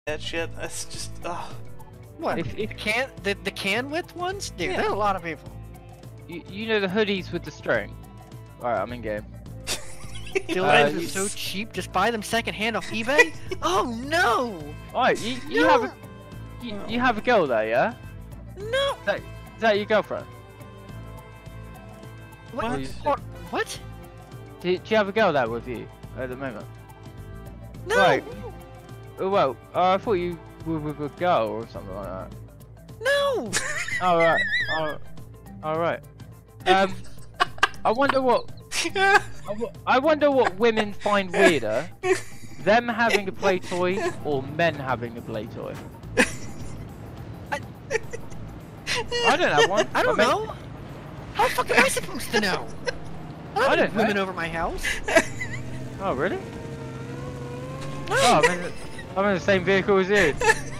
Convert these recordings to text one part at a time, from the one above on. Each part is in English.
that shit. That's just What? If the can width ones, dude, there are a lot of people. You know the hoodies with the string. Alright, I'm in game. Dildos are so cheap. Just buy them secondhand off eBay. Oh no! Alright, you have a girl there, yeah? No. Is that your girlfriend? What? What? Do you have a girl there with you at the moment? No. Right. Well, I thought you were with a girl or something like that. No. Alright. Alright. I wonder what. I wonder what women find weirder, them having a play toy or men having a play toy. I don't have one. I don't know. How the fuck am I supposed to know? I don't have women over my house. Oh really? Oh, I'm in the same vehicle as you.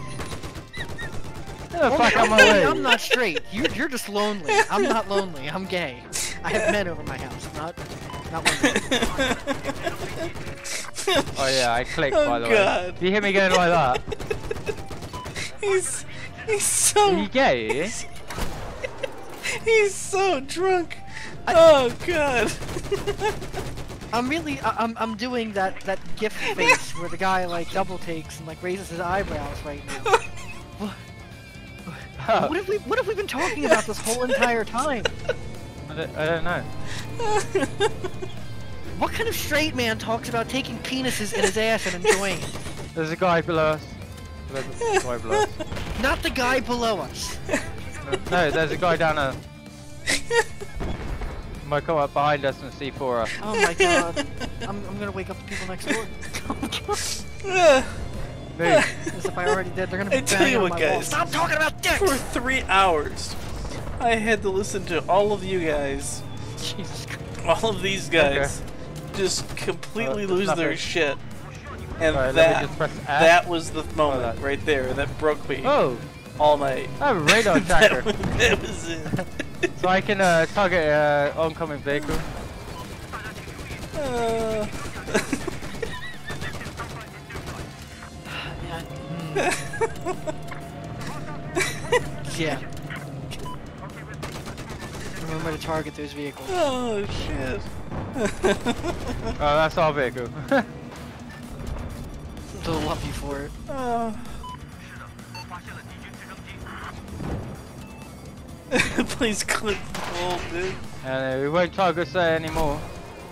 Oh, fuck on my way. I'm not straight. You're just lonely. I'm not lonely. I'm gay. I have men over my house. Not women. Oh yeah, I clicked by the God. way. Do you hear me going like that? He's so. Are you gay? He's so drunk. Oh God. I'm doing that GIF face where the guy like double takes and like raises his eyebrows right now. What have we been talking about this whole entire time? I don't know. What kind of straight man talks about taking penises in his ass and enjoying it? There's a guy below us. There's a guy below us. Not the guy below us. No, there's a guy down there. Might come up behind us and C4 us. Oh my god. I'm gonna wake up the people next door. As if I already did. They're gonna be I tell you what, guys. wall. Stop talking about dicks! For 3 hours, I had to listen to all of you guys, Jesus Christ. all of these guys, just completely lose their shit. And right, that was the moment right there that broke me all night. I have a radar tracker. That was it. So I can target oncoming vehicle. Yeah. Remember to target those vehicles. Oh shit. Oh, that's our vehicle. They'll love you for it. Please click the hole, dude. And we won't target there anymore.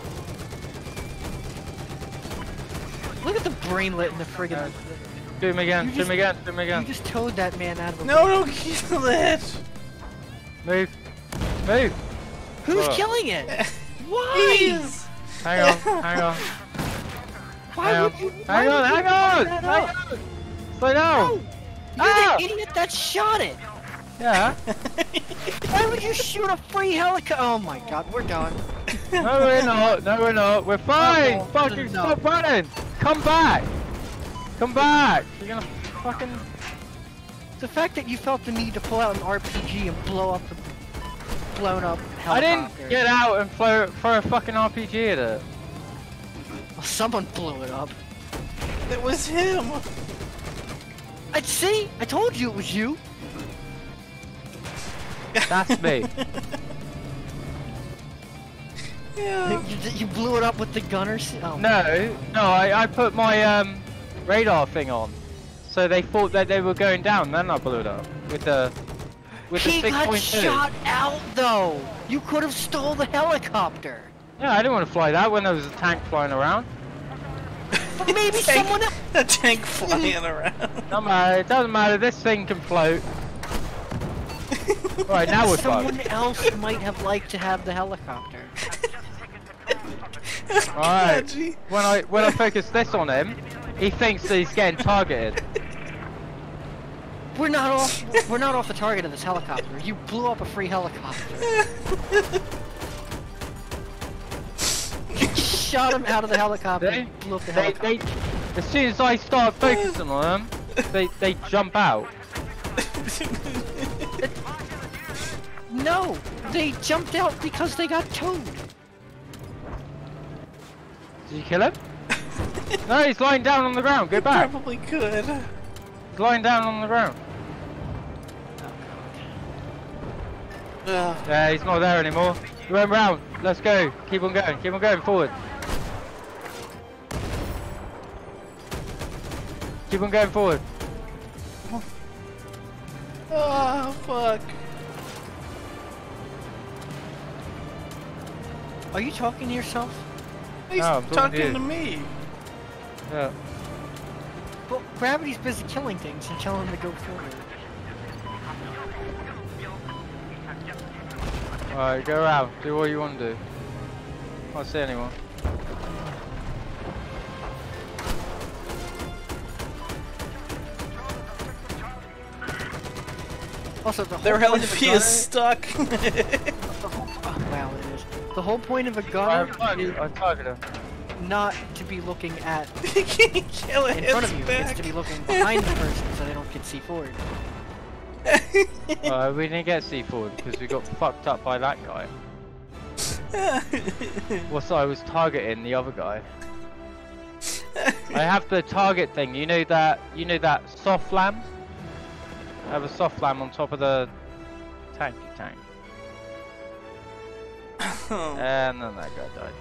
Look at the brainlet in the friggin'. Do him again, do him again, do him again. You just towed that man out of the No, don't kill it! Move. Move! Who's killing it? Why? He's... Hang on, hang on. Why would you? Hang on, hang on! Hang on! Slow down! You're the idiot that shot it! Yeah? Why would you shoot a free helicopter? Oh my god, we're done. No, we're not, no, we're not. We're fine! No, Fucking no. stop running! Come back! Come back! You're gonna fucking... The fact that you felt the need to pull out an RPG and blow up the blown up helicopter. I didn't get out and throw a fucking RPG at it. Well, someone blew it up. It was him! I'd see! I told you it was you! That's me. Yeah. You blew it up with the gunners? Oh. No, I put my radar thing on. So they thought that they were going down, then I blew it up. With the He 6.2. got shot out though! You could have stole the helicopter! Yeah, I didn't want to fly that when there was a tank flying around. But maybe someone else. A tank flying around. No matter, it doesn't matter, this thing can float. Right, now we're fucked. Someone else might have liked to have the helicopter. Alright, when I focus this on him, he thinks that he's getting targeted. We're not off the target of this helicopter. You blew up a free helicopter. You shot him out of the helicopter and blew up the helicopter. As soon as I start focusing on them, they jump out. No! They jumped out because they got towed! Did you kill him? No, he's lying down on the ground, go back! Probably could. He's lying down on the ground. Yeah, he's not there anymore. He went round. Let's go. Keep on going. Keep on going forward. Keep on going forward. Oh, fuck. Are you talking to yourself? He's No, I'm talking to me. Yeah. Well, gravity's busy killing things and telling them to go forward. Alright, go around. Do what you want to do. Can't see anyone. Also, the whole Their point of a LFP gunner, is stuck. wow, it is. The whole point of a gunner is I targeted him. not to be looking at He can't kill it. in front of you. Back. It's to be looking behind the person so they don't get C4'd. We didn't get C4 because we got fucked up by that guy. Well, so I was targeting the other guy. I have the target thing. You know that soft lamp? I have a soft lamp on top of the tank. And then that guy died.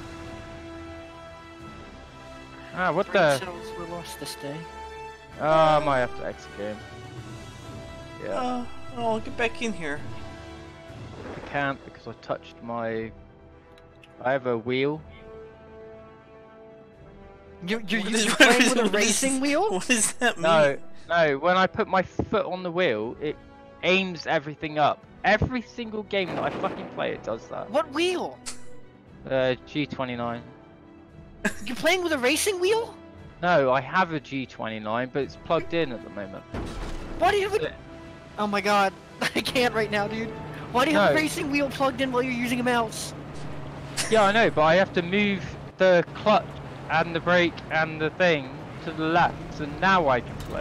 Ah, what the? Cells were lost this day. Oh, I might have to exit game. Yeah. Oh, get back in here. I can't because I touched my... I have a wheel. You're What playing is- with a what is- racing wheel? What does that mean? No, when I put my foot on the wheel, it aims everything up. Every single game that I fucking play, it does that. What wheel? G29. You're playing with a racing wheel? No, I have a G29, but it's plugged in at the moment. Why do you have a... Yeah. Oh my god, I can't right now, dude. Why do you have a No. racing wheel plugged in while you're using a mouse? Yeah, I know, but I have to move the clutch and the brake and the thing to the left, and now I can play.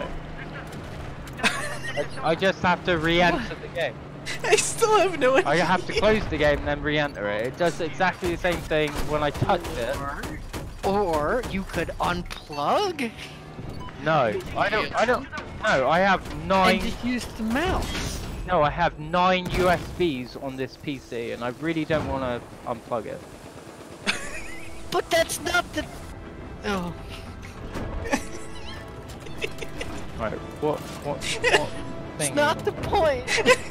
I just have to re-enter the game. I still have no idea. I have to close the game and then re-enter it. It does exactly the same thing when I touch it. Or you could unplug No, I don't. No, I have and 9. just use the mouse. No, I have 9 USBs on this PC, and I really don't want to unplug it. But that's not the... Oh. Right, what It's thing? not the point.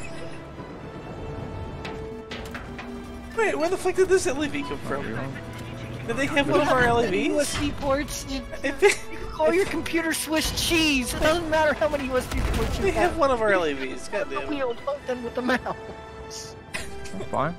Wait, where the fuck did this LEV come from? Did they have one of our LEVs? USB ports. You If they, call your computer Swiss cheese. It doesn't matter how many USB ports you they have have. one of our LEVs, The goddamn. wheel plugged in with the mouse. Fine.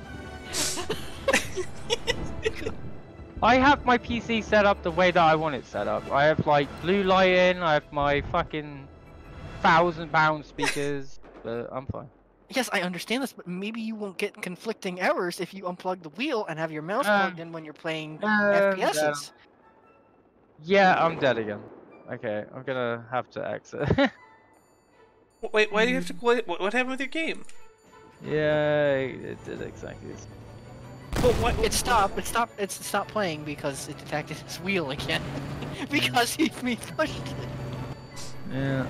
I have my PC set up the way that I want it set up. I have like blue light in, I have my fucking £1,000 speakers, but I'm fine. Yes, I understand this, but maybe you won't get conflicting errors if you unplug the wheel and have your mouse plugged in when you're playing FPSs. Yeah, I'm dead again. Okay, I'm gonna have to exit. Wait, why do you have to quit? What happened with your game? Yeah, it did exactly this. But what? It stopped playing because it detected his wheel again. Because he pushed it. Yeah.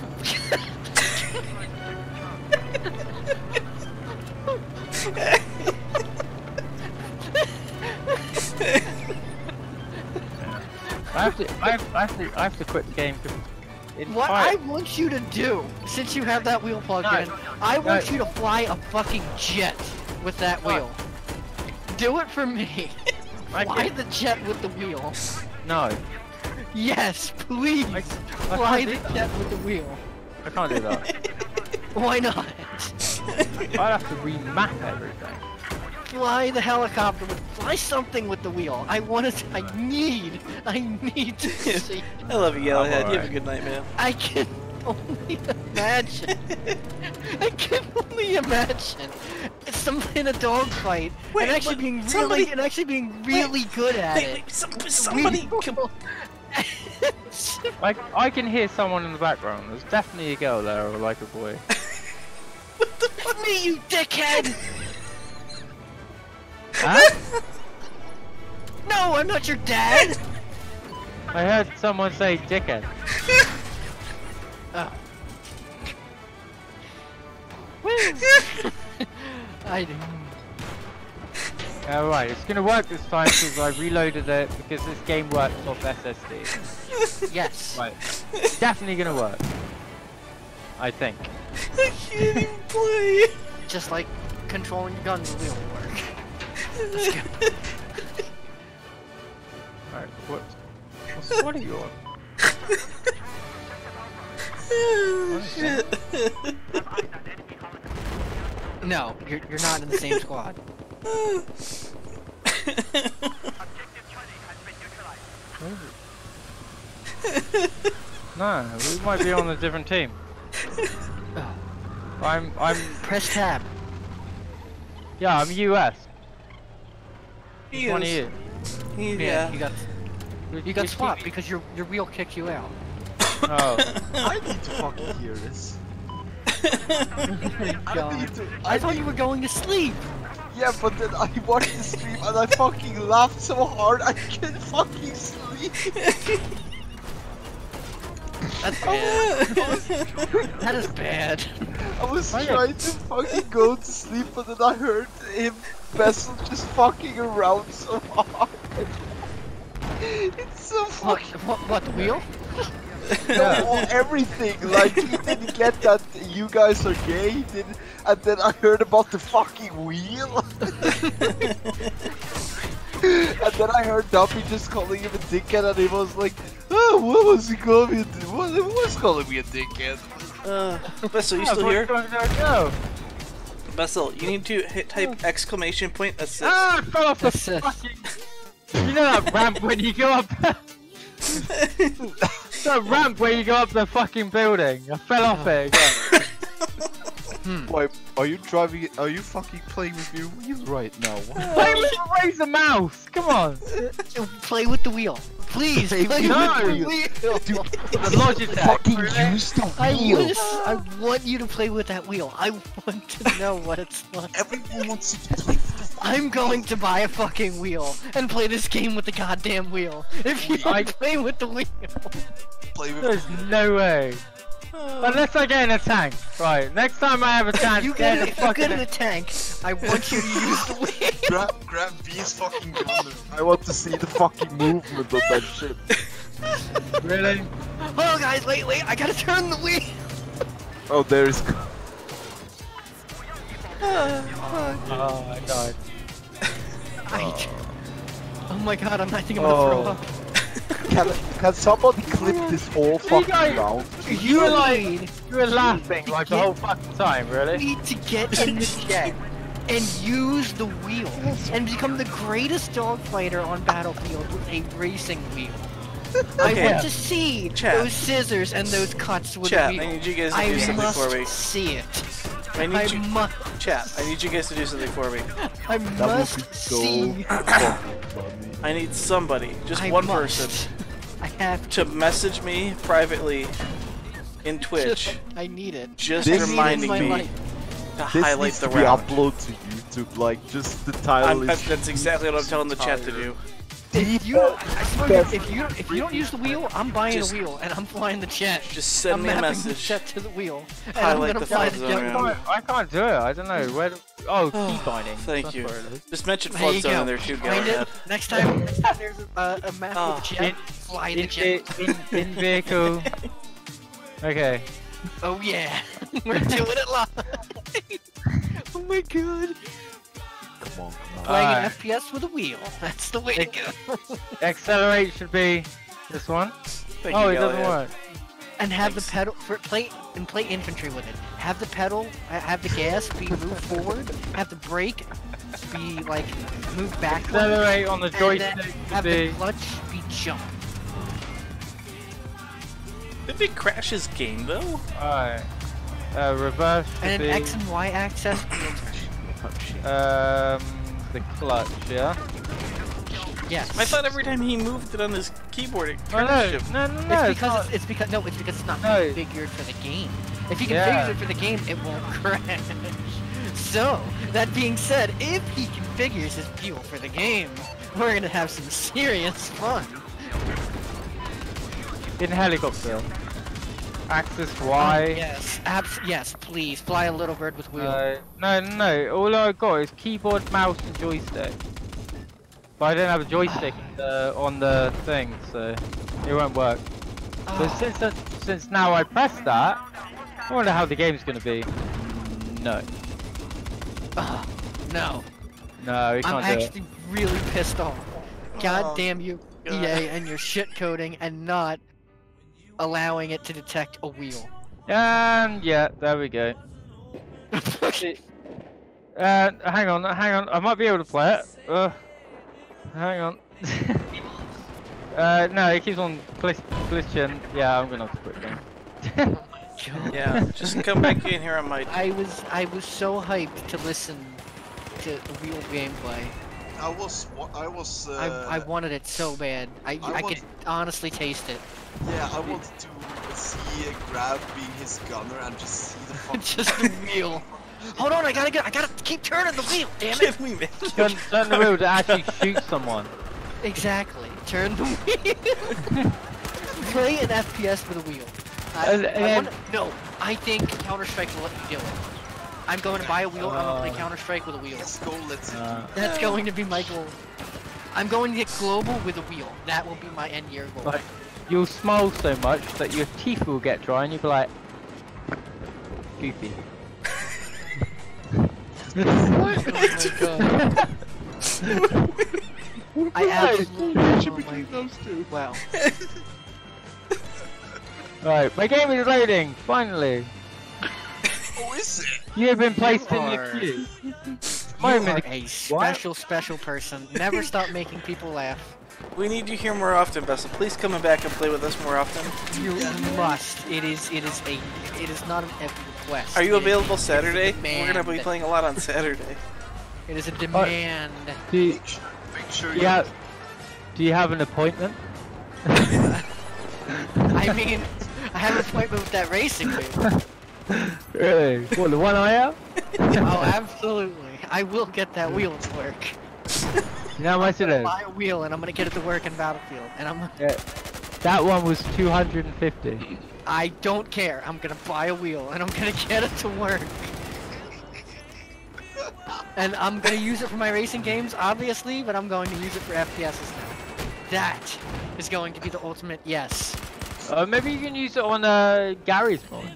I have to quit the game. What I want you to do, since you have that wheel plugged in, I want you to fly a fucking jet with that wheel. Do it for me. Fly the jet with the wheel. No. Yes, please. Fly the jet with the wheel. I can't do that. Why not? I'd have to remap everything. Fly the helicopter with, fly something with the wheel. I need to see. I love you, Yellowhead. You have a Alright. good night, man. I can only imagine. I can only imagine somebody in a dogfight Wait, and actually but being somebody- really good at Hey, it. somebody. Like, I can hear someone in the background. There's definitely a girl there, or like a boy. It's me, you dickhead! Huh? No, I'm not your dad. I heard someone say dickhead. Oh. Woo! I do. Alright, it's gonna work this time because I reloaded it because this game works off SSD. Yes. Right. Definitely gonna work. I think. I can't even play. Just like controlling your guns will work. Let's go. Alright, what are you on? Oh, shit. No, you're not in the same squad. No, we might be on a different team. I'm Press tab. yeah, I'm US. He Which one are is. you? Yeah. You got swapped because your wheel kicked you out. Oh. I need to fucking hear this. I thought you were going to sleep. Yeah, but then I watched the stream and I fucking laughed so hard I can't fucking sleep. That's bad. That is bad. I was trying to fucking go to sleep, but then I heard him Vessel just fucking around so hard. It's so fucking. What, the wheel? No, everything. Like, he didn't get that you guys are gay, he didn't, and then I heard about the fucking wheel. And then I heard Duffy just calling him a dickhead, and he was like, oh, what was he calling me a dickhead? What was calling me a dickhead? Vessel, you still here? No. Vessel, you need to type exclamation point assist. Ah, I fell off the Assist. fucking... You know that ramp when you go up... that ramp where you go up the fucking building. I fell off it again. Why, are you driving it? Are you fucking playing with your wheel right now? Play with the razor mouse! Come on! Play with the wheel. Please, play with No. the wheel. The Logitech. Fucking really? use the I wheel! want you to play with that wheel. I want to know what it's like. Everyone wants to play with the I'm going to buy a fucking wheel and play this game with the goddamn wheel. If you don't play with the wheel. play with There's no way. Unless I get in a tank. Right, next time I have a chance, You get get, in if a you fucking... get in a tank, I want you to use the wheel. grab B's fucking gun. I want to see the fucking movement of that shit. Really? Oh guys, wait, I gotta turn the wheel. Oh, there's. Oh, I died. Oh my god, I think I'm gonna throw up. Can somebody clip this whole fucking round? You were laughing like the whole fucking time, You really? need to get in the jet and use the wheel and become the greatest dog fighter on Battlefield with a racing wheel. I want to see those scissors and those cuts with the wheel. I need you guys to do something for me. See it. I need you guys to do something for me. I must see. I need somebody, just one person, I have to message me privately in Twitch, I need it. just This reminding needs me my to This highlight needs the to be round. uploaded to YouTube, like just the title is. That's exactly what I'm telling the chat to do. If you, I swear, if you don't use the wheel, I'm buying Just- a wheel and I'm flying the jet. Just send I'm me a mapping the message. jet to the wheel. And Highlight I'm gonna the fly fun the zone jet. round. I can't do it. I don't know where. Oh, key binding. Thank That's you. where it is. Just mention There flood you zone go. in there too, go Find ahead. it. Next time there's a map with the jet, fly the jet. In vehicle. Okay. Oh yeah, we're doing it live. Oh my god. Come on. Playing an Alright. FPS with a wheel. That's the way to go. Accelerate should be this one. Thank Oh, you, it doesn't Galliard. work. And have Thanks. the pedal play infantry with it. Have the pedal, have the gas be moved forward. Have the brake be like move backward. Accelerate on the And joystick then should have the be. clutch be jump. If it crashes game though? Alright. Reverse should And be. then X and Y axis. The clutch, yeah? Yes. I thought every time he moved it on his keyboard it Oh, crashed no, him. no, no, no. It's because it's because it's not No. configured for the game. If he configures Yeah. it for the game, it won't crash. So, that being said, if he configures his fuel for the game, we're gonna have some serious fun. In helicopter. Axis Y. Yes, yes, please fly a little bird with wheel. No. All I got is keyboard, mouse, and joystick. But I don't have a joystick on the thing, so it won't work. But since now I pressed that, I wonder how the game's gonna be. No. No. No, we can't I'm do it. actually really pissed off. God damn you, EA, and your shit coding and not allowing it to detect a wheel. And yeah, there we go. Hang on, I might be able to play it. Hang on. No, it keeps on glitching. Yeah, I'm gonna have to quit game. Yeah, just come back in here on my. I was so hyped to listen to the real gameplay. I wanted it so bad. I could honestly taste it. Yeah, I wanted to see Grab being his gunner and just see the fucking just the wheel. Hold on, I gotta keep turning the wheel, damn it! Give me, man. Turn the wheel to actually shoot someone. Exactly. Turn the wheel. Play an FPS with a wheel. I think Counter-Strike will let you do it. I'm going to buy a wheel and I'm going to play Counter-Strike with a wheel. That's going to be my goal. I'm going to get global with a wheel. That will be my end year goal. Like, you'll smile so much that your teeth will get dry and you'll be like... Goofy. Oh my god. I absolutely those two. Wow. Right, my game is loading, finally. Oh, is it? You have been placed in the queue. You are a special person. Never stop making people laugh. We need you here more often, Bessa. Please come back and play with us more often. You must. It is not an request. Are you available Saturday? We're gonna be playing a lot on Saturday. It is a demand. Do you have an appointment? I mean, I have an appointment with that racing wheel. Really? What, the one I have? Oh, absolutely. I will get that wheel to work. You know how much it is? Buy a wheel and I'm gonna get it to work in Battlefield. And Yeah. That one was 250. I don't care. I'm gonna buy a wheel and I'm gonna get it to work. And I'm gonna use it for my racing games, obviously, but I'm going to use it for FPSs now. That is going to be the ultimate yes. Maybe you can use it on Gary's mod.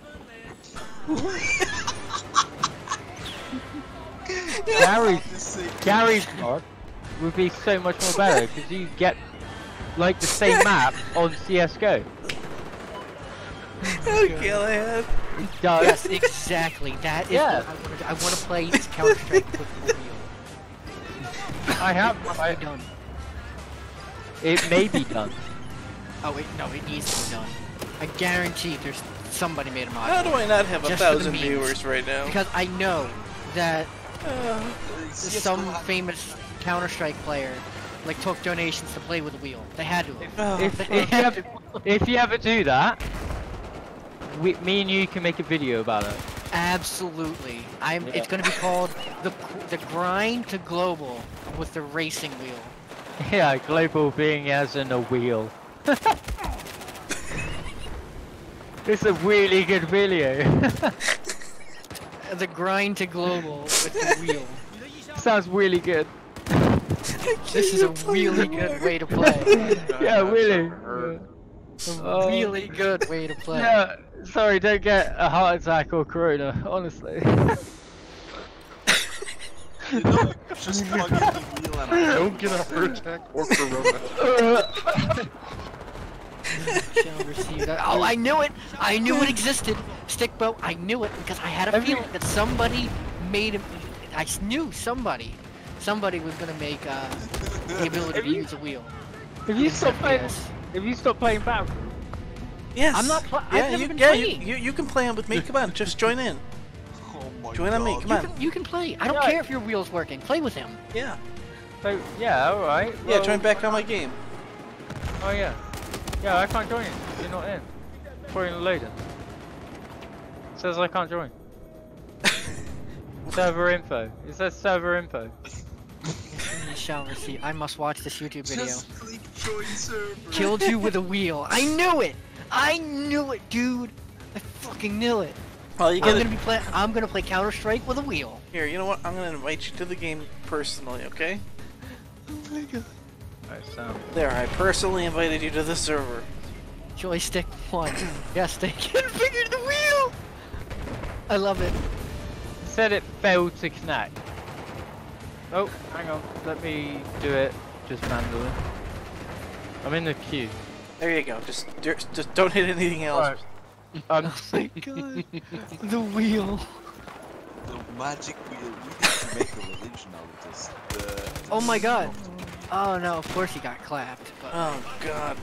Gary's mod would be so much more better because you get like the same map on CS:GO. Gillian. Yes, exactly. That is what I want to do. I want to play Counter-Strike with the wheel. I done. It may be done. Oh wait, no, it needs to be done. I guarantee there's somebody made a mod. How do I not have 1,000 viewers right now? Because I know that some famous Counter-Strike player like took donations to play with a wheel. They had to. If you ever do that, me and you can make a video about it. Absolutely. It's going to be called the grind to global with the racing wheel. Yeah, global being as in a wheel. It's a really good video. The grind to global with the wheel. Sounds really good. This is a really good way to play. Yeah, really. A really good way to play. Yeah, sorry, don't get a heart attack or corona, honestly. You know, just plug in the wheel and don't get a heart attack or corona. Oh, I knew it! I knew it existed! Stickboat, I knew it because I had a feeling that somebody made it. I knew somebody was gonna make the ability to use a wheel. Have you stopped playing? Have you stopped playing Battlefield? Yes. I'm not playing. You can play with me. Come on, just join in. oh my Join god. on me. Come on. You can play. I don't care if your wheel's working. Play with him. Yeah. So yeah, all right. Yeah, join back on my game. Oh yeah. Yeah, I can't join you. You're not in. Pouring loading. It says I can't join. Server info. It says server info. You shall receive. I must watch this YouTube video. Just click join server. Killed you with a wheel. I knew it! I knew it, dude! fucking knew it. Well, you get I'm gonna play Counter Strike with a wheel. Here, you know what? I'm gonna invite you to the game personally, okay? Oh my god. Alright, Sam. There, I personally invited you to the server. Joystick 1. Yes, they configured the wheel! I love it. Said it failed to connect. Oh, hang on. Let me do it just manually. I'm in the queue. There you go. Just don't hit anything else. Alright. Oh my god. The wheel. The magic wheel. We need to make a religion out of this. Oh my god. Oh no, of course he got clapped. But Oh god.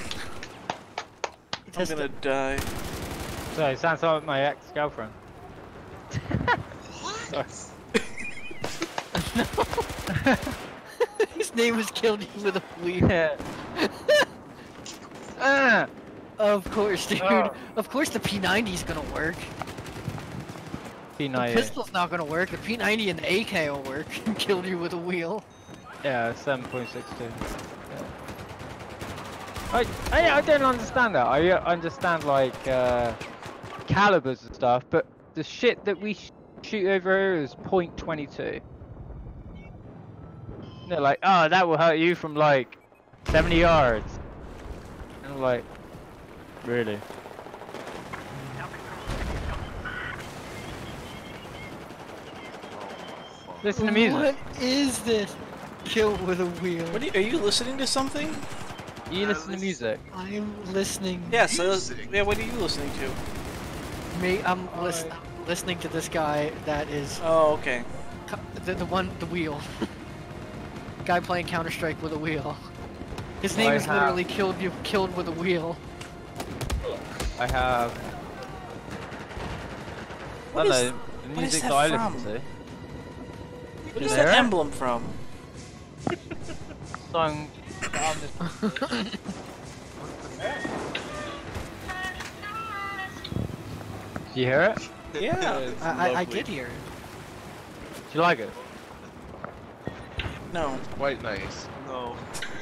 I'm Test gonna it. die. So it sounds like my ex-girlfriend. His name was Killed You with a Wheel. Yeah. Ah! Of course, dude. Oh. Of course the P90's gonna work. The P90. pistol's not gonna work. The P90 and the AK will work. Killed You with a Wheel. Yeah, 7.62. Yeah. I don't understand that. I understand like calibers and stuff, but the shit that we shoot over here is .22. They're like, oh, that will hurt you from like 70 yards. And I'm like, really? Listen to music. What is this? Kill with a Wheel. What are you listening to something? You listen to music. I'm listening. Yeah, so yeah, what are you listening to? I'm listening to this guy that is Oh, okay. the wheel. Guy playing Counter Strike with a wheel. His name I is have- literally killed with a wheel. I have. What I is- don't know, the what is music that that I from? listen to. What is There? that emblem from? Song. that I'm listening to. Did you hear it? Yeah. I did hear it. Do you like it? No. Quite nice. No.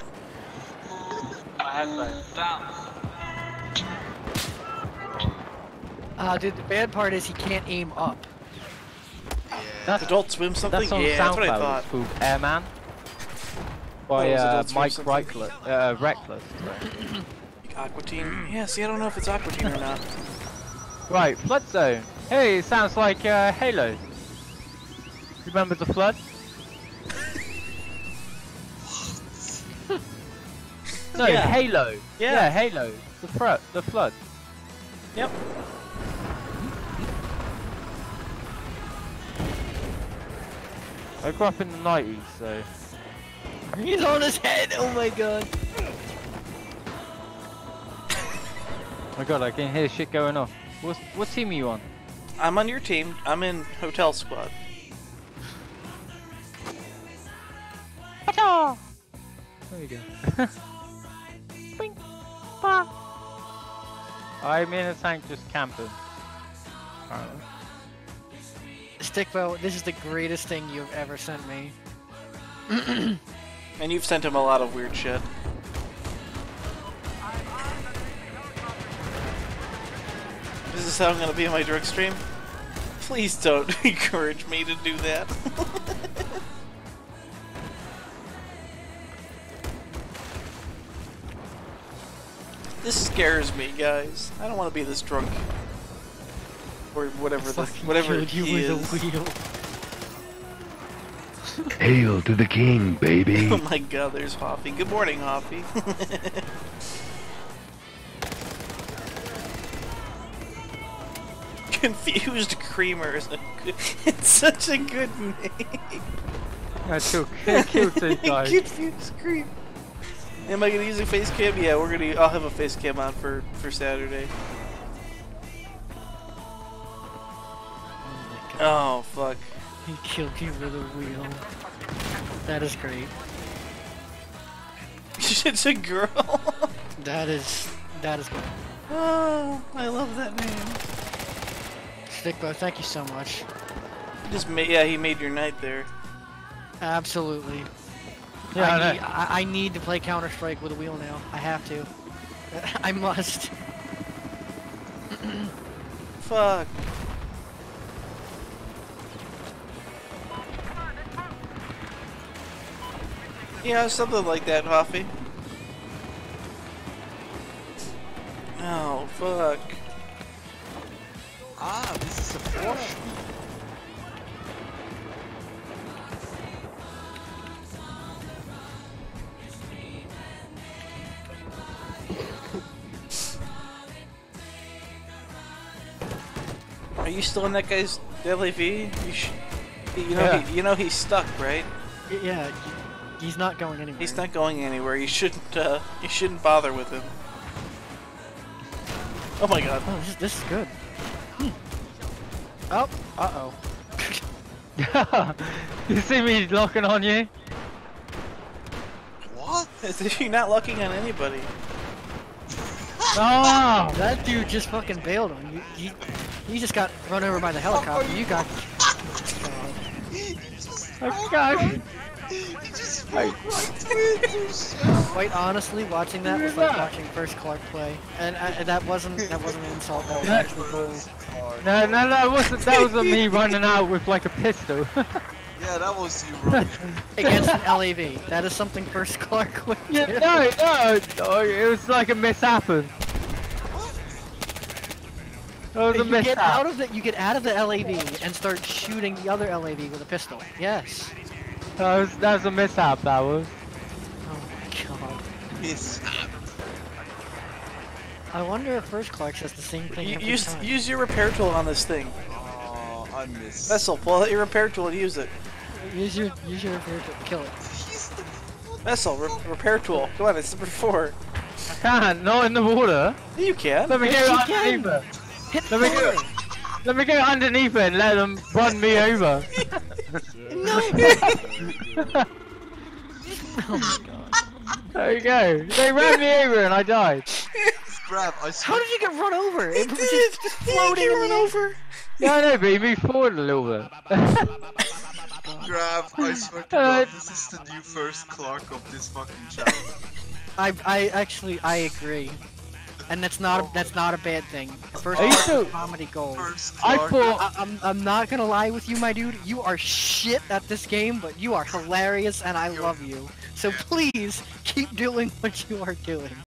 Dude, the bad part is he can't aim up. That's Adult Swim something? that's on Yeah, that's what I SoundCloud. thought. It's called Airman by Oh, is Adult Swim Mike something? Reckless. Aqua Teen? Yeah, see, I don't know if it's Aqua Teen or not. Right, Flood Zone. Hey, it sounds like Halo. Remember the flood? No, Yeah. Halo. Yeah. Halo. The flood. Yep. I grew up in the 90s, so. He's on his head. Oh my god. Oh my god, I can hear shit going off. What team are you on? I'm on your team. I'm in Hotel Squad. There you go. Boing. Bah. I'm in a tank just camping. Apparently. Stickbo, this is the greatest thing you've ever sent me. And you've sent him a lot of weird shit. Is this how I'm gonna be on my drug stream? Please don't encourage me to do that. This scares me, guys. I don't want to be this drunk. Or whatever Killed you he with is. a wheel. Hail to the king, baby. Oh my god, there's Hoffy. Good morning, Hoffy. Confused Creamer is it's such a good name. I killed two guys. Confused Creamer. Am I gonna use a face cam? Yeah, I'll have a face cam on for Saturday. Oh fuck. He killed you with a wheel. That is great. It's a girl. That is good. Oh, I love that name. Stickbo, thank you so much. He made your night there. Absolutely. Yeah, I need to play Counter Strike with a wheel now. I have to. I must. fuck? Yeah, something like that, Hoffy. Oh, fuck. Ah, this is a force. Are you still in that guy's LAV? You know he's stuck, right? Yeah, he's not going anywhere. He's not going anywhere. You shouldn't bother with him. Oh my god. Oh, this is good. Oh, uh-oh. You see me locking on you? What? As if you're not locking on anybody. Oh! That dude just fucking bailed on you. He just got run over by the helicopter. You got. Okay. Quite honestly, watching that was like watching First Clark play, and that wasn't an insult. That was actually cool. No, that wasn't me running out with like a pistol. Yeah, that was you, right? Against an LAV. That is something First Clark would do. Yeah, no, it was like a mishappen. It was a You mishap. get out of the LAV and start shooting the other LAV with a pistol. Yes. That was a mishap, that was. Oh my god. Mishap. I wonder if First Clark says the same thing every time. Use your repair tool on this thing. Oh, I missed. Vessel, pull out your repair tool and use it. Use your repair to kill it. Vessel, repair tool. Come on, it's number 4. I can't, not in the water. You can. Let me Yes, go you underneath can. it. Let me go underneath it and let them run me over. No! Oh my god. There you go. They ran me over and I died. Grab, I How swear. did you get run over? It was did. just floating in the over. Yeah, I know, but he moved forward a little bit. Grab, I swear to God, this is the new First Clark of this fucking channel. I agree. And that's not a bad thing. First Are you Clark sure? is comedy gold. First I Clark. thought I'm not gonna lie with you, my dude. You are shit at this game, but you are hilarious and I love you. So please keep doing what you are doing.